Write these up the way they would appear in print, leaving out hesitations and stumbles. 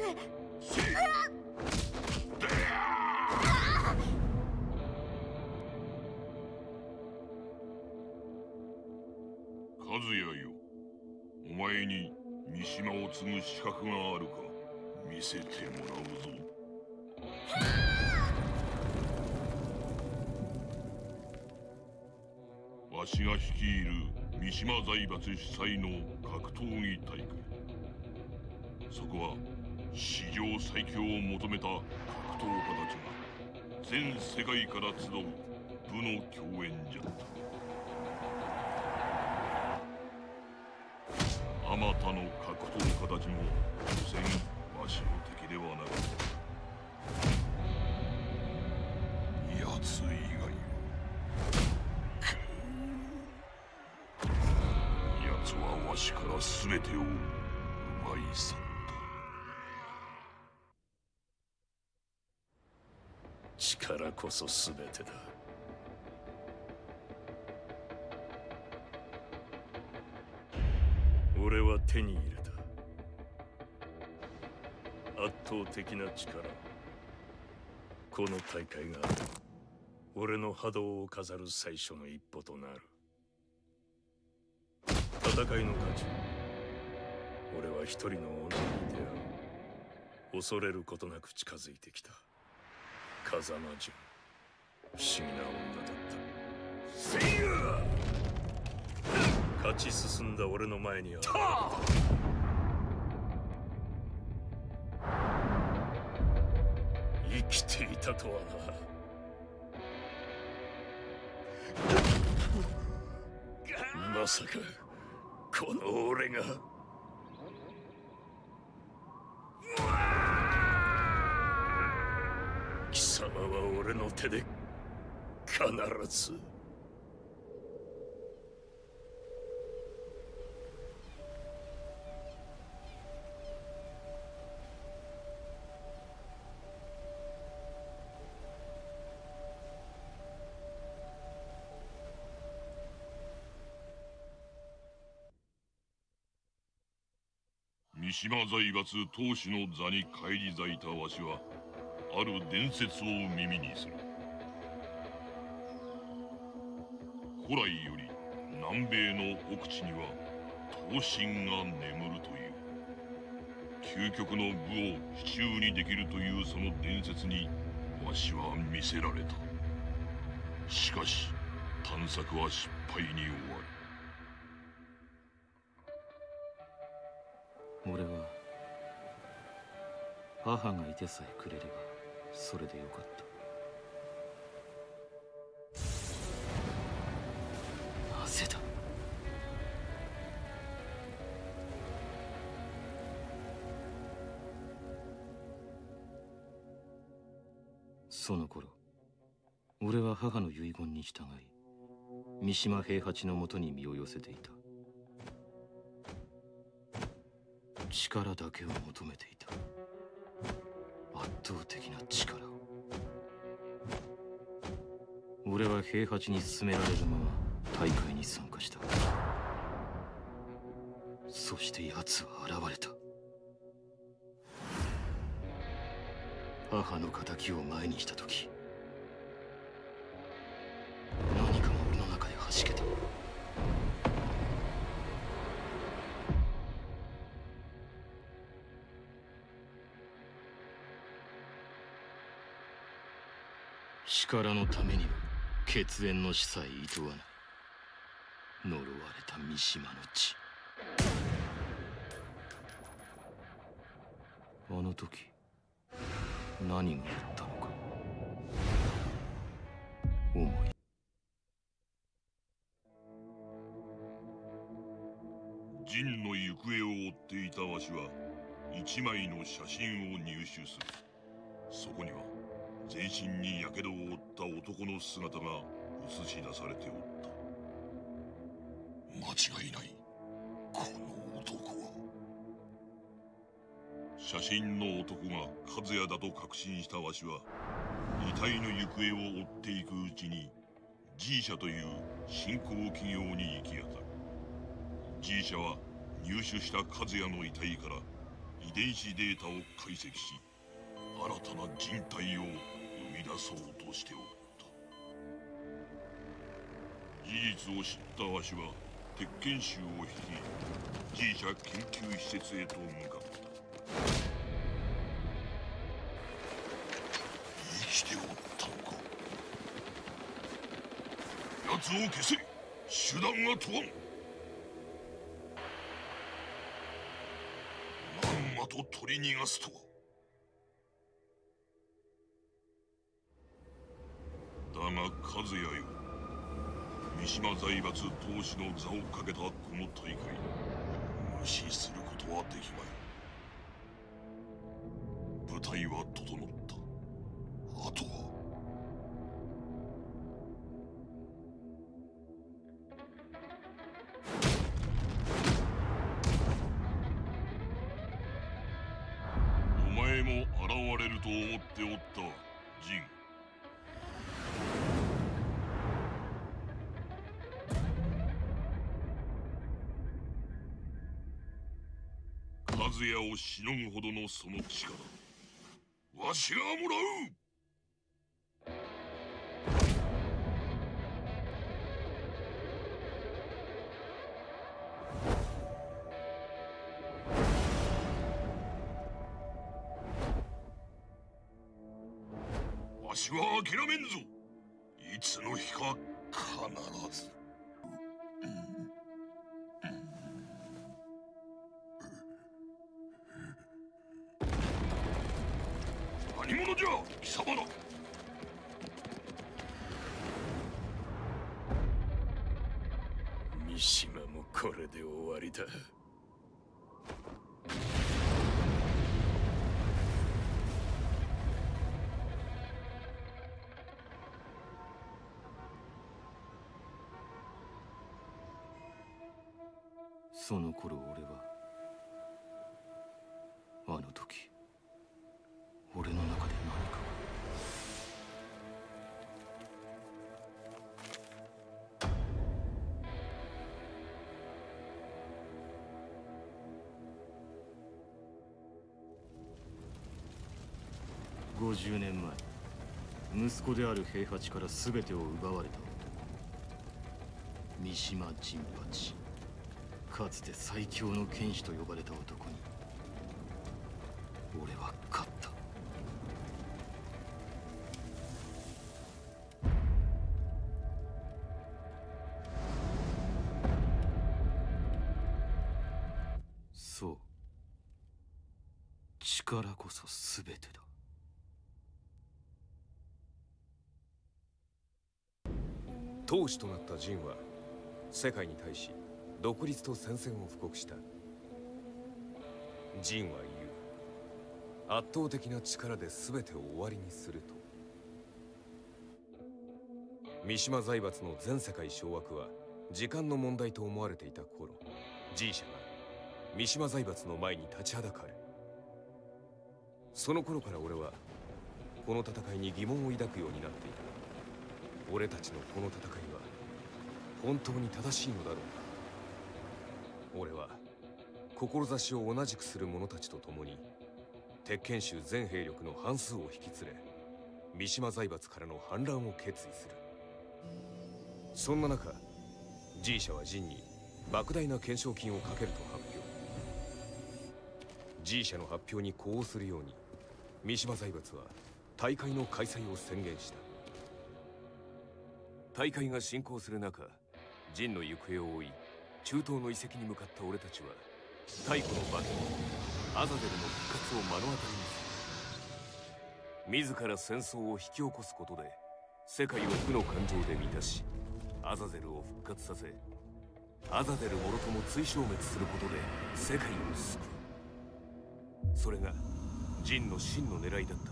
和也よ、お前に三島を継ぐ資格があるか見せてもらうぞ。わしが率いる三島財閥主催の格闘技大会、そこは史上最強を求めた格闘家たちが全世界から集う武の競演じゃった。あまたの格闘家たちも所詮わしの敵ではなかった。奴以外奴はわしから全てを奪い去った。 力こそ全てだ。俺は手に入れた圧倒的な力。この大会が俺の波動を飾る最初の一歩となる。戦いの価値、俺は一人の女に出会う。恐れることなく近づいてきた風間純、不思議な女だった。セイヤ勝ち進んだ俺の前に現れた。生きていたとはな。まさかこの俺が。貴様は俺の手で必ず。 三島財閥当主の座に返り咲いたわしはある伝説を耳にする。古来より南米の奥地には闘神が眠るという。究極の武を手中にできるというその伝説にわしは魅せられた。しかし探索は失敗に終わる。 俺は母がいてさえくれればそれでよかった。なぜだ。その頃俺は母の遺言に従い三島平八のもとに身を寄せていた。力だけを求めていた。圧倒的な力を。俺は平八に勧められるまま大会に参加した。そして奴は現れた。母の仇を前にした時、何かが俺の中で弾けた。力のためには血縁の死さえいとわない。呪われた三島の血。あの時何があったのか思い。 陣の行方を追っていたわしは一枚の写真を入手する。そこには全身に火傷を負った男の姿が映し出されておった。間違いない、この男は。写真の男が和也だと確信したわしは遺体の行方を追っていくうちに G 社という新興企業に行き当たる。 G 社は入手した和也の遺体から遺伝子データを解析し、新たな人体を生み出そうとしておった。事実を知ったわしは鉄拳衆を率い、G社研究施設へと向かった。生きておったのか。奴を消せ。手段が問わん。まんまと取り逃がすとは。だが和也よ、三島財閥当主の座をかけたこの大会、無視することはできまい。部隊は整った。あとはお前も現れると思っておったジン。和也をしのぐほどのその力、わしがもらう。わしは諦めんぞ。いつの日か必ず。何者じゃ貴様ら。 三島もこれで終わりだ。 その頃俺は、あの時俺の中で何か50年前、息子である平八から全てを奪われた男、三島陣八。かつて最強の剣士と呼ばれた男に俺は勝った。そう、力こそ全てだ。 当主となったジンは世界に対し独立と宣戦を布告した。ジンは言う。圧倒的な力で全てを終わりにすると。三島財閥の全世界掌握は時間の問題と思われていた頃、G社が三島財閥の前に立ちはだかる。その頃から俺はこの戦いに疑問を抱くようになっていた。俺たちのこの戦いは本当に正しいのだろうか。俺は志を同じくする者たちと共に鉄拳衆全兵力の半数を引き連れ、三島財閥からの反乱を決意する。そんな中、G社はジンに莫大な懸賞金をかけると発表。G社の発表に呼応するように三島財閥は大会の開催を宣言した。大会が進行する中、ジンの行方を追い中東の遺跡に向かった俺たちは太古のバトルアザゼルの復活を目の当たりにする。自ら戦争を引き起こすことで世界を負の感情で満たし、アザゼルを復活させ、アザゼルもろとも追消滅することで世界を救う。それがジンの真の狙いだった。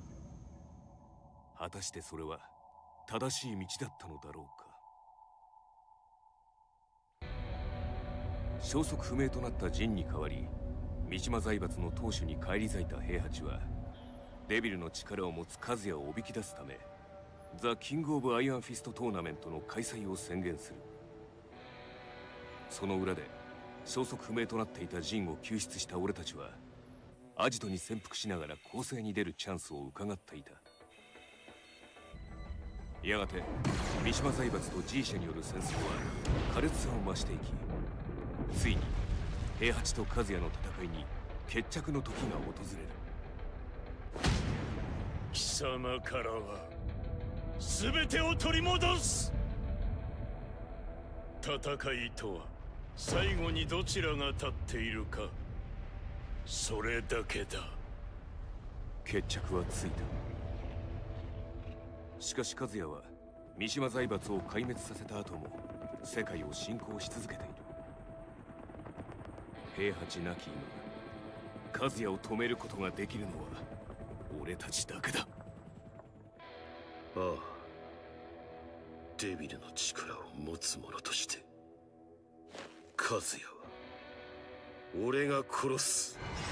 果たしてそれは正しい道だったのだろうか。消息不明となったジンに代わり、三島財閥の当主に返り咲いた平八はデビルの力を持つ和也をおびき出すため、ザ・キング・オブ・アイアンフィストトーナメントの開催を宣言する。その裏で消息不明となっていたジンを救出した俺たちはアジトに潜伏しながら攻勢に出るチャンスを伺っていた。やがて三島財閥と G 社による戦争は苛烈さを増していき、ついに平八と和也の戦いに決着の時が訪れる。 貴様からは全てを取り戻す。戦いとは最後にどちらが立っているか、それだけだ。 決着はついた。しかし和也は三島財閥を壊滅させた後も世界を侵攻し続けている。平八なき今、和也を止めることができるのは俺たちだけだ。 ああ、デビルの力を持つ者として和也は俺が殺す。